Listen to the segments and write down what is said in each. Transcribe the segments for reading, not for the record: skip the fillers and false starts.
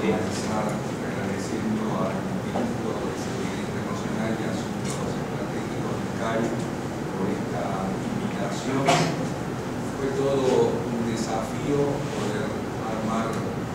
finalizar agradeciendo al Instituto de Seguridad Internacional y Asuntos Estratégicos del CAI por esta invitación. Fue todo un desafío poder armar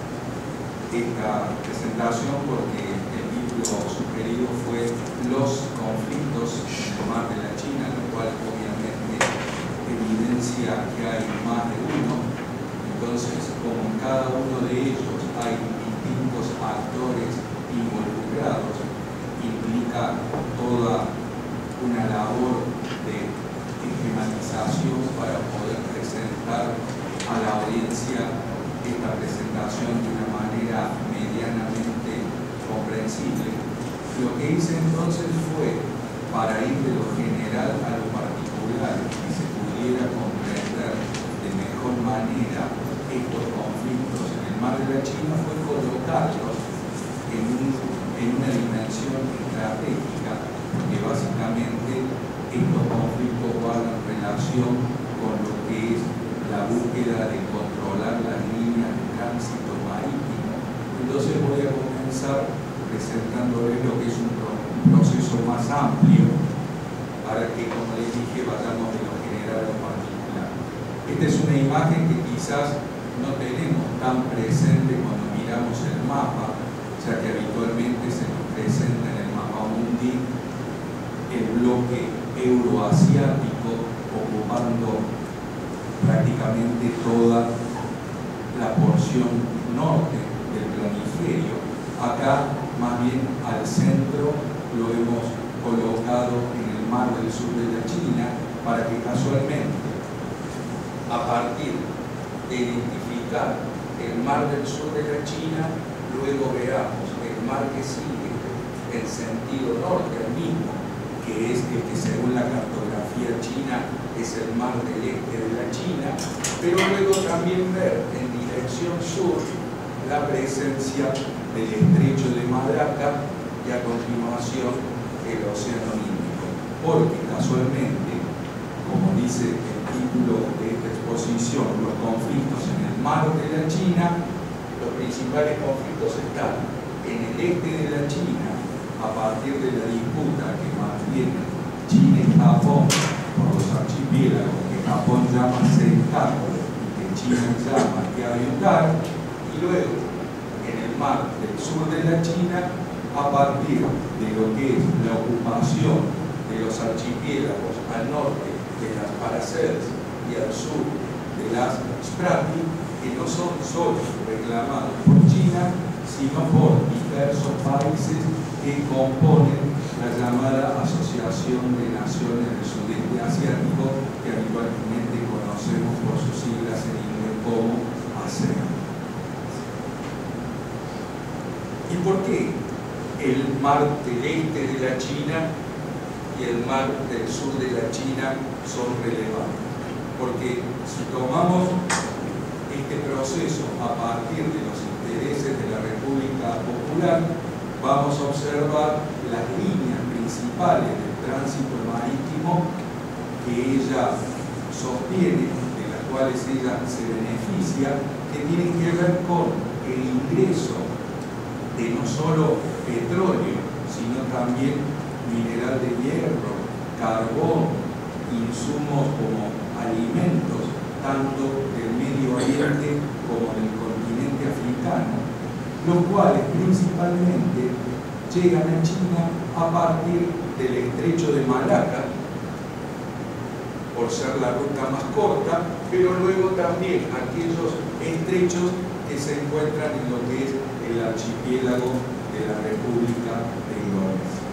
esta presentación porque el título sugerido fue Los conflictos en el mar de la China, lo cual obviamente evidencia que hay más de uno. Entonces, como en cada uno de ellos hay distintos actores involucrados, implica toda una labor de esquematización para poder presentar a la audiencia esta presentación de una manera medianamente comprensible. Lo que hice entonces fue, para ir de lo general a lo particular, que se pudiera comprender de mejor manera estos conflictos en el mar de la China, fue colocarlos en una dimensión estratégica, que básicamente estos conflictos guardan relación con lo que es la búsqueda de controlar las líneas de tránsito marítimo. Entonces voy a comenzar presentándoles lo que es un proceso más amplio para que, como les dije, vayamos de lo general a lo particular. Esta es una imagen que quizás no tenemos tan presente cuando miramos el mapa, ya que habitualmente se nos presenta en el mapa mundi el bloque euroasiático ocupando prácticamente toda la porción norte del planiferio. Acá, más bien al centro, lo hemos colocado en el mar del sur de la China para que casualmente, a partir de identificar el mar del sur de la China, luego veamos el mar que sigue en sentido norte al mismo, que es el que según la cartografía china es el mar del este de la China, pero luego también ver en dirección sur la presencia del estrecho de Malaca y a continuación el océano Índico, porque casualmente, como dice el título de esta exposición, los conflictos en el mar de la China, los principales conflictos están en el este de la China, a partir de la disputa que mantienen China y Japón por los archipiélagos que Japón llama Senkaku y que China llama Kiayutar, y luego en el mar del sur de la China, a partir de lo que es la ocupación de los archipiélagos al norte de las Paracels y al sur de las Sprati, que no son solo reclamados por China, sino por diversos países que componen la llamada Asociación de Naciones del Sudeste Asiático, que habitualmente conocemos por sus siglas en inglés como ASEAN. ¿Y por qué el mar del este de la China y el mar del sur de la China son relevantes? Porque si tomamos este proceso a partir de los intereses de la República Popular, vamos a observar las líneas principales del tránsito marítimo que ella sostiene, de las cuales ella se beneficia, que tienen que ver con el ingreso de no solo petróleo, sino también mineral de hierro, carbón, insumos como alimentos, tanto del Medio Oriente como del continente africano, los cuales principalmente llegan a China a partir del estrecho de Malaca, por ser la ruta más corta, pero luego también aquellos estrechos que se encuentran en lo que es el archipiélago de la República de Indonesia.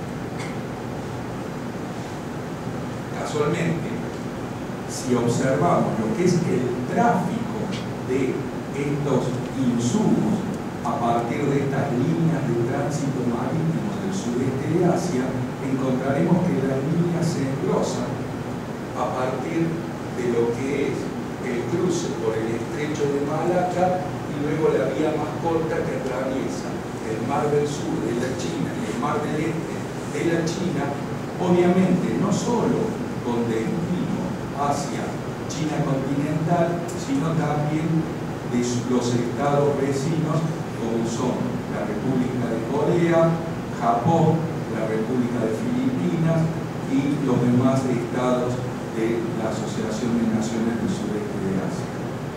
Casualmente, si observamos lo que es el tráfico de estos insumos a partir de estas líneas de tránsito marítimo del sudeste de Asia, encontraremos que las líneas se engrosan a partir de lo que es el cruce por el estrecho de Malaca y luego la vía más corta que atraviesa el mar del sur de la China y el mar del este de la China, obviamente no solo con destino hacia China continental, sino también de los estados vecinos como son la la República de Corea, Japón, la República de Filipinas y los demás estados de la Asociación de Naciones del Sudeste de Asia.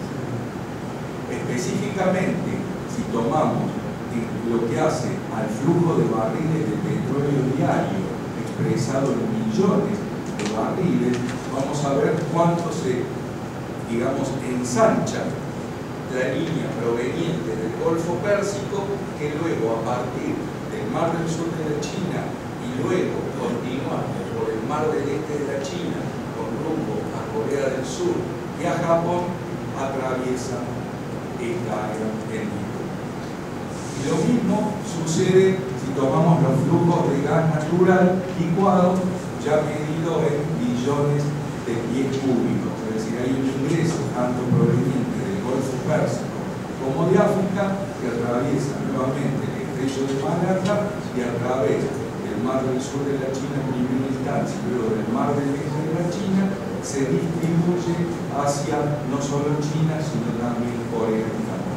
Específicamente, si tomamos lo que hace al flujo de barriles de petróleo diario expresado en millones de barriles, vamos a ver cuánto se, digamos, ensancha la línea proveniente del Golfo Pérsico, que luego, a partir del Mar del Sur de la China y luego continuando por el Mar del Este de la China con rumbo a Corea del Sur y a Japón, atraviesa esta área del mundo. Y lo mismo sucede si tomamos los flujos de gas natural licuado ya medido en billones de pies cúbicos, es decir, hay un ingreso tanto proveniente del Golfo Pérsico como de África que atraviesa nuevamente el estrecho de Malaca y a través del Mar del Sur de la China en primera instancia y luego del Mar del Este de la China se distribuye hacia no solo China sino también Corea y Japón.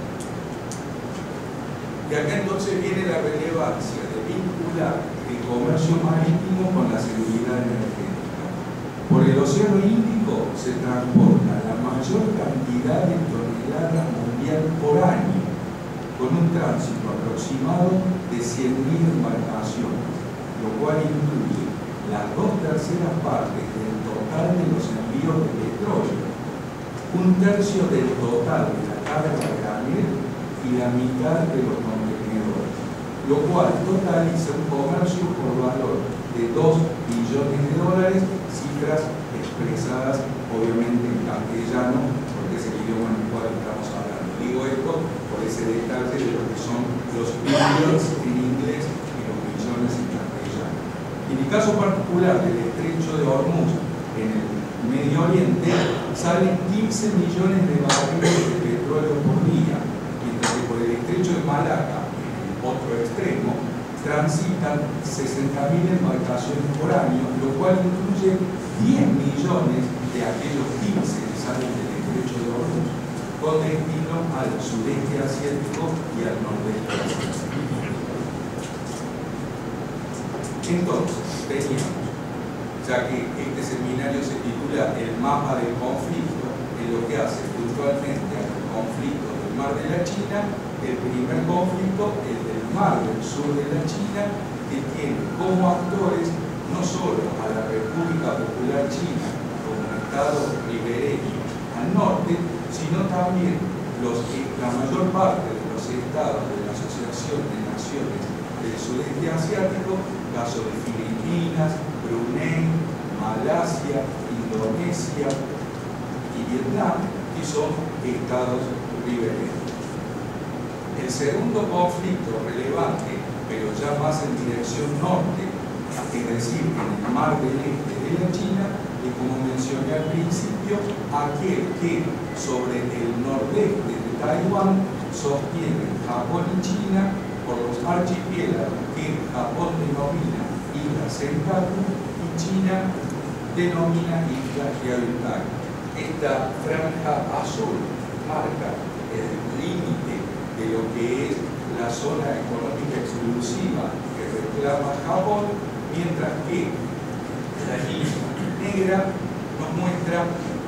Y acá entonces viene la relevancia de vincular el comercio marítimo con la seguridad energética. Por el Océano Índico se transporta la mayor cantidad de toneladas mundial por año, con un tránsito aproximado de 100.000 embarcaciones, lo cual incluye las 2/3 partes del total de los envíos de petróleo, 1/3 del total de la carga de granel y la mitad de los contenedores, lo cual totaliza un comercio por valor de $2 billones, cifras expresadas obviamente en castellano, porque es el idioma en el cual estamos hablando. Digo esto por ese detalle de lo que son los billions en inglés y los billones en castellano. En el caso particular del estrecho de Hormuz, en el Medio Oriente, salen 15 millones de barriles de petróleo por día, mientras que por el estrecho de Malaca, otro extremo, transitan 60.000 embarcaciones por año, lo cual incluye 10 millones de aquellos 15 que salen del estrecho de Hormuz, con destino al sudeste asiático y al nordeste asiático. Entonces, teníamos, ya que este seminario se titula El mapa del conflicto, en lo que hace puntualmente al conflicto del Mar de la China, el primer conflicto, el del Mar del Sur de la China, que tiene como actores no solo a la República Popular China como un estado ribereño al norte, sino también la mayor parte de los estados de la Asociación de Naciones del Sudeste Asiático, caso de Filipinas, Brunei, Malasia, Indonesia y Vietnam, que son estados ribereños. El segundo conflicto relevante, pero ya más en dirección norte, es decir, en el Mar del Este de la China, y como mencioné al principio, aquel que sobre el nordeste de Taiwán sostienen Japón y China por los archipiélagos que Japón denomina Isla Senkaku y China denomina Isla Ryukyu. Esta franja azul marca el límite de lo que es la zona económica exclusiva que reclama Japón, mientras que la línea negra nos muestra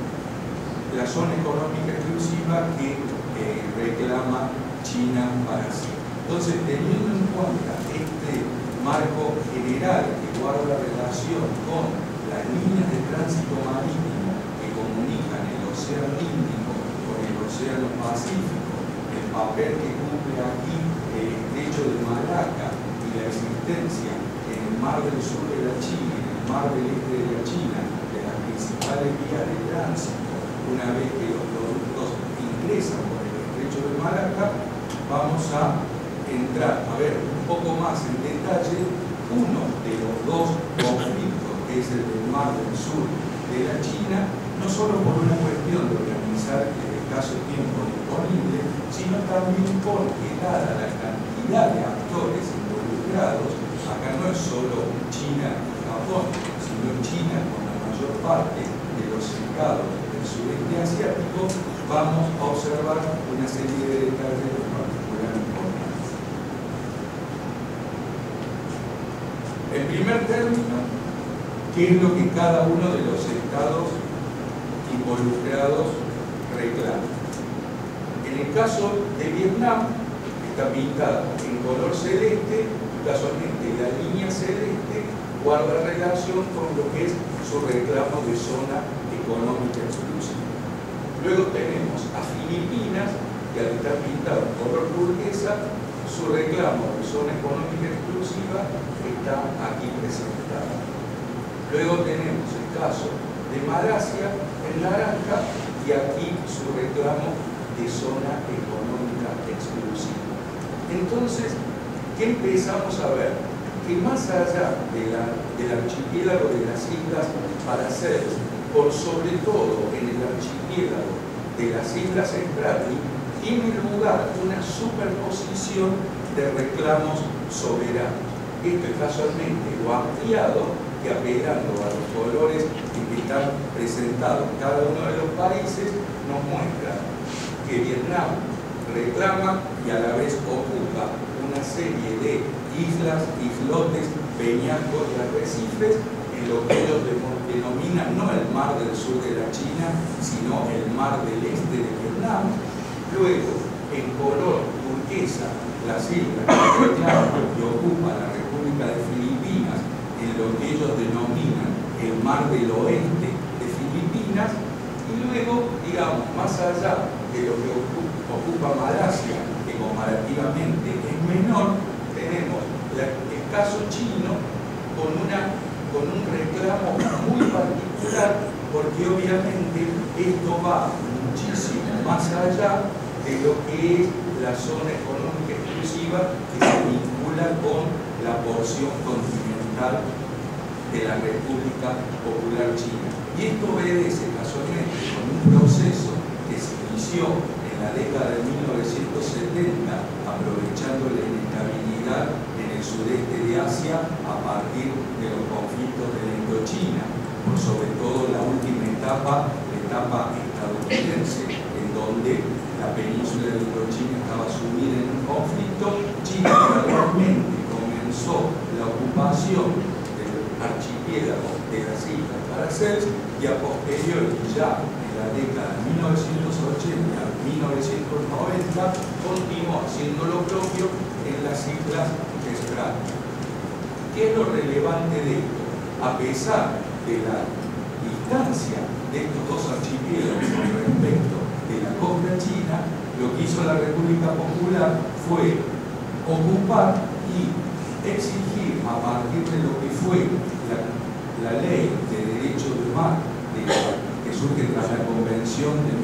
la zona económica exclusiva que reclama China para sí. Entonces, teniendo en cuenta este marco general que guarda relación con las líneas de tránsito marítimo que comunican el Océano Índico con el Océano Pacífico, el papel que cumple aquí el estrecho de Malaca y la existencia en el Mar del Sur de la China y en el Mar del Este de la China de las principales vías de tránsito, una vez que los productos ingresan por el estrecho de Malaca, vamos a entrar a ver un poco más en detalle uno de los dos conflictos, que es el del Mar del Sur de la China, no solo por una cuestión de organizar el escaso tiempo disponible, sino también porque, dada la cantidad de actores involucrados, acá no es solo China y Japón, sino China con la mayor parte de los estados del sudeste asiático, vamos a observar una serie de detalles de particular importancia. En primer término, ¿qué es lo que cada uno de los estados involucrados reclama? En el caso de Vietnam, está pintada en color celeste, y casualmente la línea celeste guarda relación con lo que es su reclamo de zona económica exclusiva. Luego tenemos a Filipinas, que al estar pintado en color turquesa, su reclamo de zona económica exclusiva está aquí presentado. Luego tenemos el caso de Malasia en naranja y aquí su reclamo de zona económica exclusiva. Entonces, ¿qué empezamos a ver? Que más allá del archipiélago de las Islas Paracels, por sobre todo en el archipiélago de las Islas Spratly, tiene lugar una superposición de reclamos soberanos. Esto es casualmente lo ampliado que, apelando a los colores que están presentados en cada uno de los países, nos muestra que Vietnam reclama y a la vez ocupa una serie de islas, islotes, peñascos y arrecifes en lo que ellos denominan no el mar del sur de la China, sino el mar del este de Vietnam. Luego, en color turquesa, las islas que reclaman y ocupa la República de Filipinas en lo que ellos denominan el mar del oeste de Filipinas. Y luego, digamos, más allá de lo que ocupa Malasia, que comparativamente es menor, tenemos el caso chino con un reclamo muy particular, porque obviamente esto va muchísimo más allá de lo que es la zona económica exclusiva que se vincula con la porción continental de la República Popular China. Y esto obedece casualmente con un proceso que se inició en la década de 1970, aprovechando la inestabilidad en el sudeste de Asia a partir de los conflictos de la Indochina, por sobre todo la última etapa, la etapa estadounidense, en donde la península de Indochina estaba sumida en un conflicto. China gradualmente comenzó la ocupación del archipiélago de las Islas Paracels y a posteriori, ya en la década de 1980-1990, continuó haciendo lo propio en las Islas Spratly. ¿Qué es lo relevante de esto? A pesar de la distancia de estos dos archipiélagos con respecto de la costa china, lo que hizo la República Popular fue ocupar y exigir, a partir de lo que fue la ley de derecho del mar que surge tras la Convención de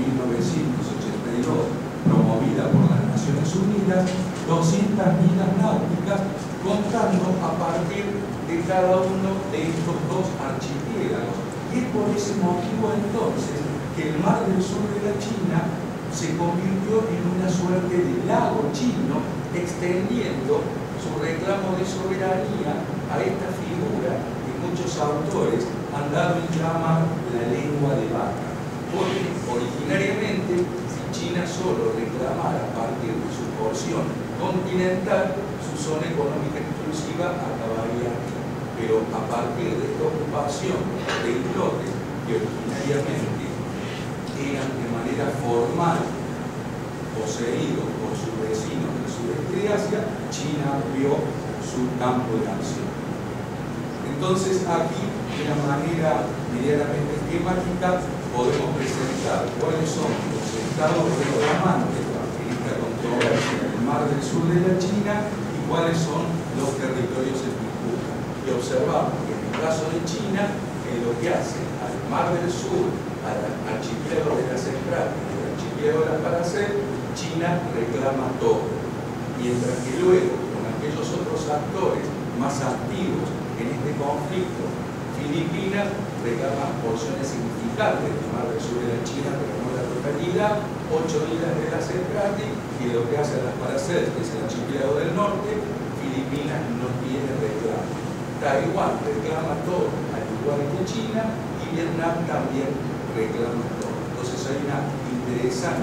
1982 promovida por las Naciones Unidas, 200 millas náuticas, contando a partir de cada uno de estos dos archipiélagos. Y es por ese motivo entonces que el mar del sur de la China se convirtió en una suerte de lago chino, extendiendo su reclamo de soberanía a esta figura que muchos autores han dado en llamar la lengua de vaca. Porque originariamente, si China solo reclamara a partir de su porción continental, su zona económica exclusiva acabaría aquí. Pero a partir de esta ocupación de islotes que originariamente eran de manera formal poseídos por sus vecinos del sudeste de Asia, China amplió su campo de acción. Entonces aquí, de una manera medianamente esquemática, podemos presentar cuáles son los estados reclamantes en esta controversia del mar del sur de la China y cuáles son los territorios en disputa. Y observamos que en el caso de China, en lo que hace al mar del sur, al archipiélago de las Spratly y al archipiélago de las Paracels, China reclama todo. Mientras que luego, con aquellos otros actores más activos en este conflicto, Filipinas reclama porciones significantes del mar del sur de la China, pero no la totalidad, 8 islas de las Spratly, y lo que hace a las Paracels, que es el archipiélago del norte, Filipinas no tiene reclamo. Taiwán reclama todo, al igual que China, y Vietnam también reclama todo. Entonces hay una interesante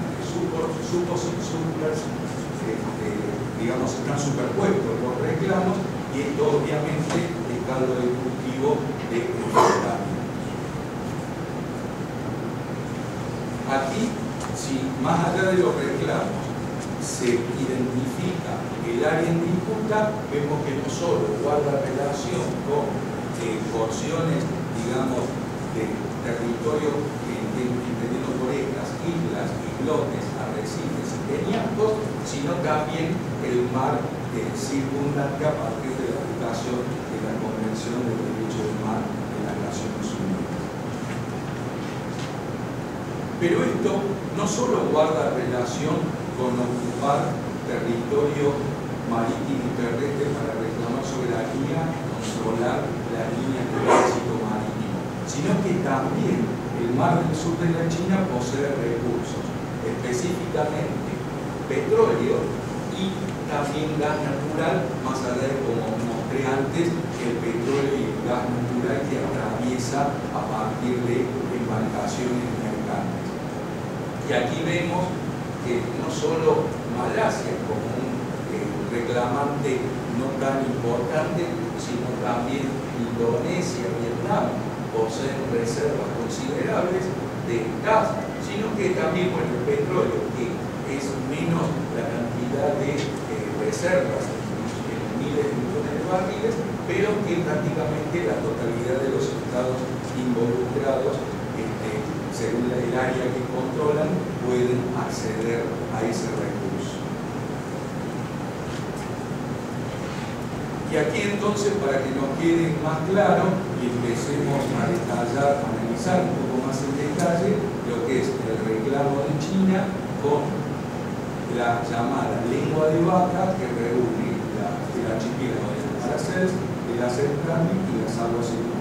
digamos, están superpuestos los reclamos, y esto obviamente caldo de cultivo de enfrentamientos. Aquí, si más allá de los reclamos se identifica el área en disputa, vemos que no solo guarda relación con porciones, digamos, de territorio entendiendo por estas islas, islotes, arrecifes y peñascos, sino también el mar circundante a partir de la aplicación de la Convención del Derecho del Mar de las Naciones Unidas. Pero esto no solo guarda relación con ocupar territorio marítimo y terrestre para reclamar soberanía, controlar las líneas de tránsito marítimo, sino que también el mar del sur de la China posee recursos, específicamente petróleo y también gas natural, más allá de, como mostré antes, el petróleo y el gas natural que atraviesa a partir de embarcaciones mercantes. Y aquí vemos que no solo Malasia como un reclamante no tan importante, sino también Indonesia, Vietnam, poseen reservas considerables de gas, sino que también, bueno, el petróleo, que es menos la cantidad de reservas, en miles de millones de barriles, pero que prácticamente la totalidad de los estados involucrados, según el área que controlan, pueden acceder a ese recurso. Y aquí entonces, para que nos quede más claro y empecemos a detallar, a analizar un poco más en detalle lo que es el reclamo de China con la llamada lengua de vaca, que reúne el archipiélago de los Paracels, el Acercamiento y las aguas secundarias.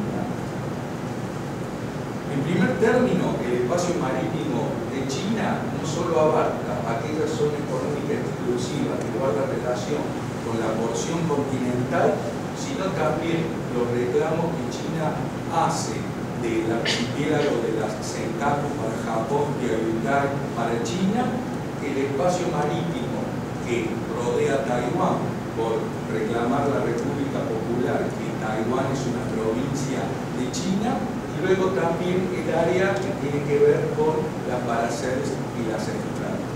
En primer término, el espacio marítimo de China no solo abarca aquella zona económica exclusiva que guarda relación con la porción continental, sino también los reclamos que China hace del archipiélago de las Senkaku para Japón y Ayutthaya para China, el espacio marítimo que rodea Taiwán por reclamar la República Popular, que Taiwán es una provincia de China, y luego también el área que tiene que ver con las Paracels y las Estrellas.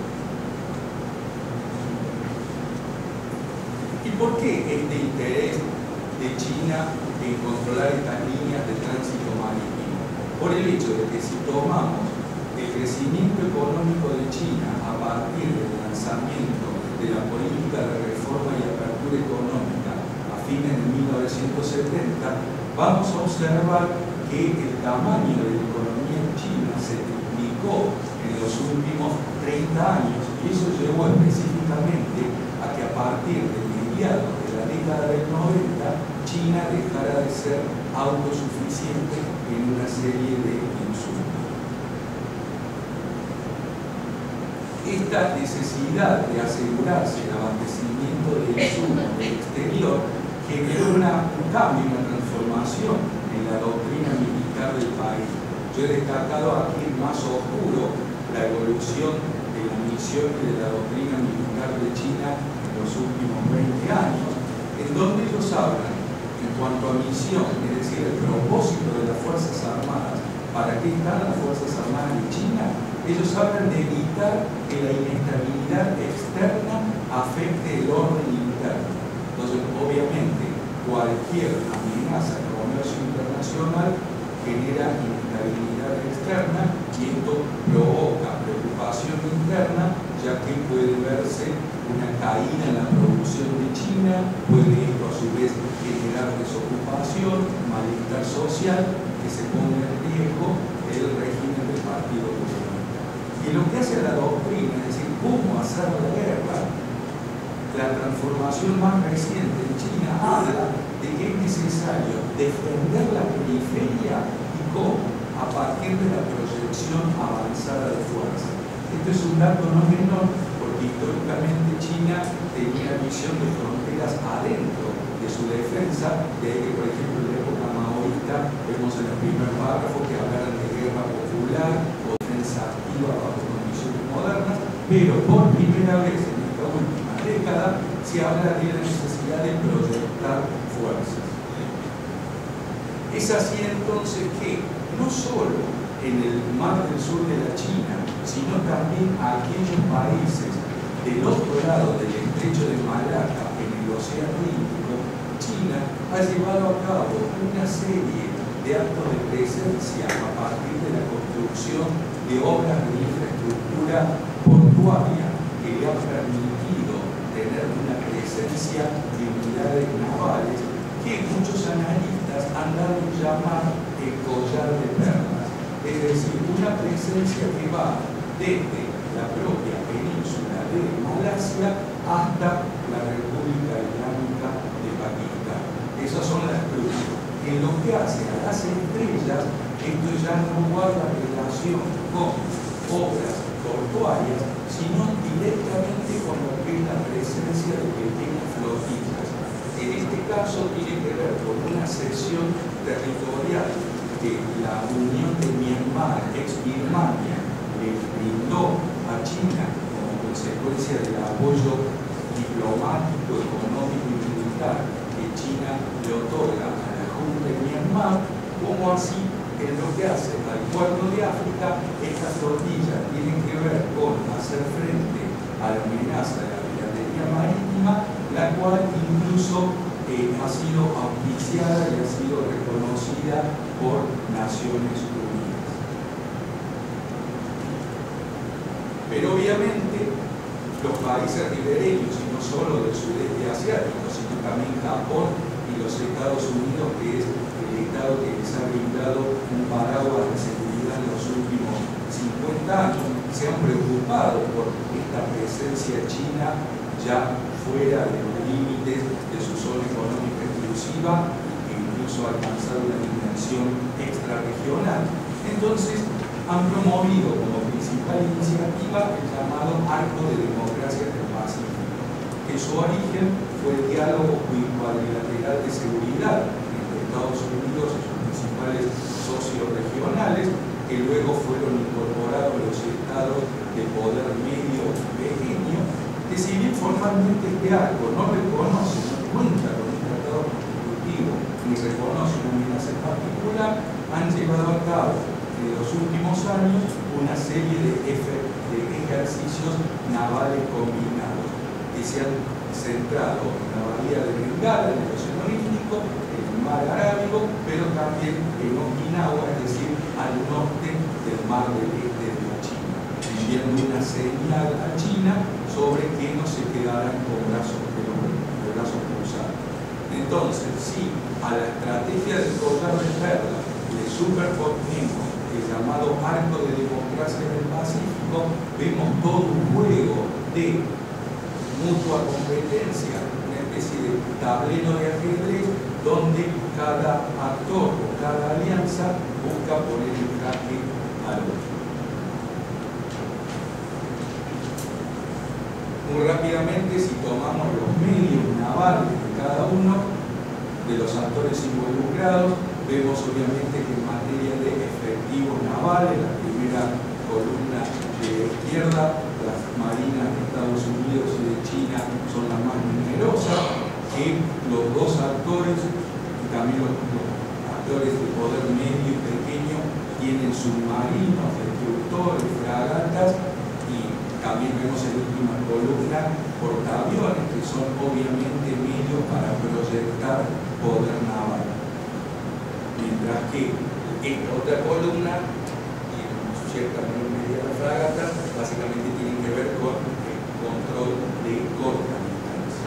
¿Y por qué este interés de China en controlar estas líneas de tránsito marítimo? Por el hecho de que si tomamos el crecimiento económico de China a partir del lanzamiento de la política de reforma y apertura económica a fines de 1970, vamos a observar que el tamaño de la economía china se triplicó en los últimos 30 años, y eso llevó específicamente a que a partir de mediados de la década del 90 China dejara de ser autosuficiente en una serie de insumos. Esta necesidad de asegurarse el abastecimiento de insumos del exterior generó un cambio, una transformación en la doctrina militar del país. Yo he destacado aquí el más oscuro, la evolución de la misión y de la doctrina militar de China en los últimos 20 años, en donde ellos hablan en cuanto a misión, es decir, el propósito de las Fuerzas Armadas. ¿Para qué están las Fuerzas Armadas de China? Ellos hablan de evitar que la inestabilidad externa afecte el orden interno. Entonces, obviamente, cualquier amenaza al comercio internacional genera inestabilidad externa y esto provoca preocupación interna, ya que puede verse una caída en la producción de China, puede esto a su vez generar desocupación, malestar social, que se ponga en riesgo el régimen del Partido Comunista. Y lo que hace la doctrina, es decir, cómo hacer la guerra, la transformación más reciente en China habla de que es necesario defender la periferia y cómo, a partir de la proyección avanzada de fuerza. Esto es un dato no menor, porque históricamente China tenía visión de fronteras adentro de su defensa, de ahí que, por ejemplo, en la época maoísta vemos en el primer párrafo que hablaran de guerra popular o defensa activa bajo condiciones modernas, pero por primera vez en esta última década se habla de la necesidad de proyectar fuerzas. Es así entonces que no solo en el mar del sur de la China, sino también a aquellos países del otro lado del estrecho de Malaca, en el Océano Índico, China ha llevado a cabo una serie de actos de presencia a partir de la construcción de obras de infraestructura portuaria que le han permitido tener una presencia de unidades navales que muchos analistas han dado a llamar el collar de perlas, es decir, una presencia que va desde la propia península de Malasia hasta la República Islámica de Pakistán. Esas son las cruces. En lo que hace a las estrellas, esto ya no guarda relación con obras portuarias, sino directamente con lo que es la presencia de pequeñas flotillas. En este caso tiene que ver con una cesión territorial que la Unión de Myanmar, ex-Birmania, le brindó a China como consecuencia del apoyo diplomático, económico y militar que China le otorga a la Junta de Myanmar, como así en lo que hace al Cuerno de África. Esta flotilla tiene que ver con hacer frente a la amenaza de la piratería marítima, la cual incluso ha sido auspiciada y ha sido reconocida por Naciones Unidas. Pero obviamente los países ribereños, y no solo del sudeste asiático, sino también Japón y los Estados Unidos, que es el Estado que les ha brindado un paraguas de seguridad en los últimos 50 años, se han preocupado por esta presencia china ya fuera de los límites de su zona económica exclusiva, e incluso ha alcanzado una dimensión extrarregional. Entonces, han promovido como principal iniciativa el llamado Arco de Democracia del Pacífico, que su origen fue el diálogo cuadrilateral de seguridad entre Estados Unidos y sus principales socios regionales, que luego fueron incorporados los estados de poder medio y pequeño, que si bien formalmente este arco no reconoce, no cuenta con un tratado constitutivo ni reconoce una amenaza en particular, han llevado a cabo en los últimos años una serie de ejercicios navales combinados que se han centrado en la bahía de Bengala, en el Océano Índico, en el mar Arábigo, pero también en Okinawa, es decir, al norte del mar del este de la China, enviando una señal a China sobre que no se quedaran con brazos cruzados. Entonces, si a la estrategia del collar de perlas le superponemos el llamado Arco de Democracia del Pacífico, vemos todo un juego de mutua competencia, una especie de tablero de ajedrez donde cada actor o cada alianza busca poner el jaque al otro. Muy rápidamente, si tomamos los medios navales de cada uno de los actores involucrados, vemos obviamente que en materia de efectivos navales, la primera columna de la izquierda, las marinas de Estados Unidos y de China son las más numerosas, que los dos actores, y también los actores de poder medio y pequeño, tienen submarinos, destructores, fragatas, y también vemos en la última columna portaaviones, que son obviamente medios para proyectar poder naval. Mientras que esta otra columna, y en cierta medida la fragata, básicamente tienen que ver con el control de corta distancia.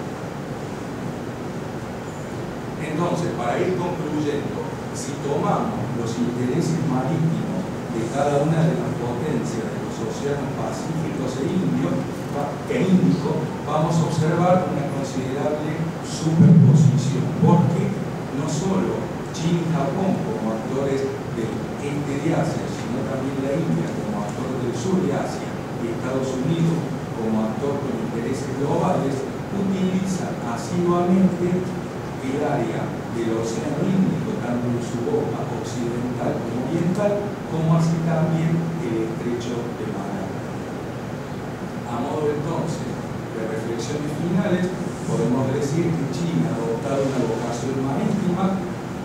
Entonces, para ir concluyendo, si tomamos los intereses marítimos de cada una de las potencias de los océanos pacíficos e Índico, vamos a observar una considerable superposición, porque no solo China y Japón como actores del este de Asia, sino también la India como actor del sur de Asia y Estados Unidos como actor con intereses globales, utilizan asiduamente el área del Océano Índico, tanto en su boca occidental como oriental, como así también el estrecho de Malaca. A modo entonces de reflexiones finales, podemos decir que China ha adoptado una vocación marítima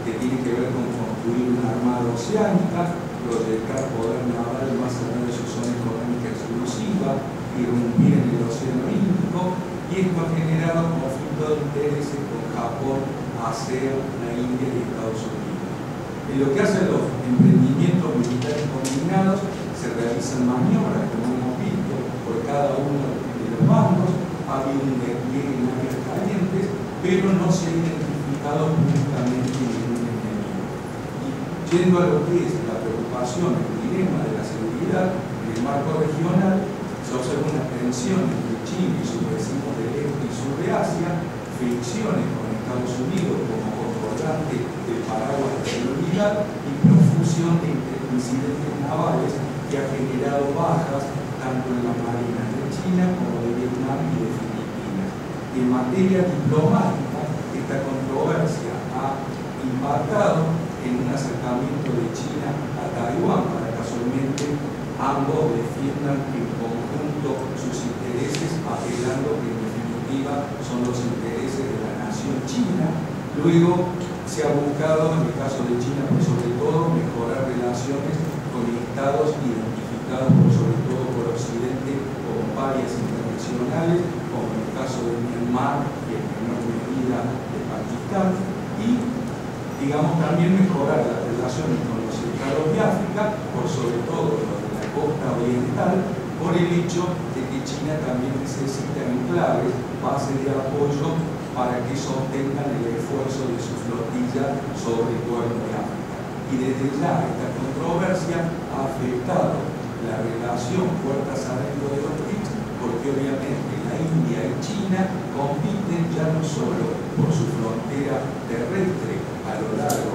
que tiene que ver con construir una armada oceánica, proyectar poder naval más allá de su zona económica exclusiva, irrumpir en el Océano Índico, y esto ha generado conflicto de intereses con Japón, ASEAN, la India y Estados Unidos. En lo que hace a los emprendimientos militares combinados, se realizan maniobras, como hemos visto, por cada uno de los bandos. Ha habido un despliegue en áreas calientes, pero no se ha identificado públicamente ningún enemigo. Y yendo a lo que es la preocupación, el dilema de la seguridad en el marco regional, se observa una tensión entre China y sus vecinos del este y sur de Asia, fricciones con Estados Unidos como concordante del paraguas de seguridad y profusión de incidentes navales que ha generado bajas tanto en la marina de China como de Vietnam y de Filipinas. En materia diplomática, esta controversia ha impactado en un acercamiento de China a Taiwán para que casualmente ambos defiendan en conjunto sus intereses, apelando que en definitiva son los intereses de la nación china. Luego se ha buscado, en el caso de China, pues sobre todo, mejorar relaciones con estados identificados sobre todo por Occidente como parias internacionales, como en el caso de Myanmar y en menor medida de Pakistán, y digamos también mejorar las relaciones con los estados de África, por sobre todo los de la costa oriental, por el hecho de que China también necesita enclaves, bases de apoyo para que sostengan el esfuerzo de su flotilla sobre el cuerno de África. Y desde ya esta controversia ha afectado la relación puertas adentro de los BRICS, porque obviamente la India y China compiten ya no solo por su frontera terrestre a lo largo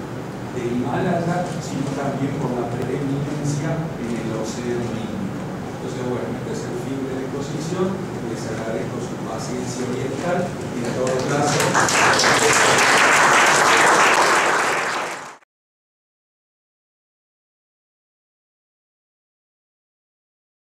del Himalaya, sino también por la preeminencia en el Océano Índico. Entonces, bueno, este es el fin de la exposición. Les agradezco su paciencia oriental y a todos gracias.